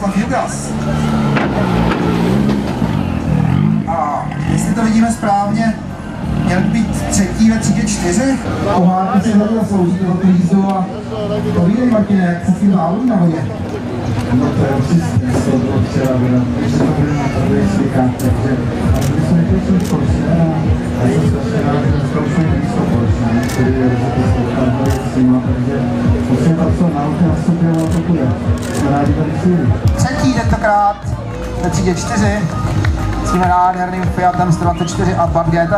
Jaroslav Jugas. A jestli to vidíme správně, měl být třetí ve třídě 4. Pohádky si hlavně zaslouží za tu jízdu a povídej, Martine, jak se s tím závodí na vodě? No to je určitě, to bylo včera, když to bude na tady slykat, takže my jsme nechtěli společně a jsem strašně rád, že dneska už jsme blízko společně, který je rozhodně s nima, takže musím tam co nauky nastupil a to půjde. Jsme rádi tady síli. Třetí tentokrát ve třídě 4 s tím nádherným Fiatem 124 Abarth GT.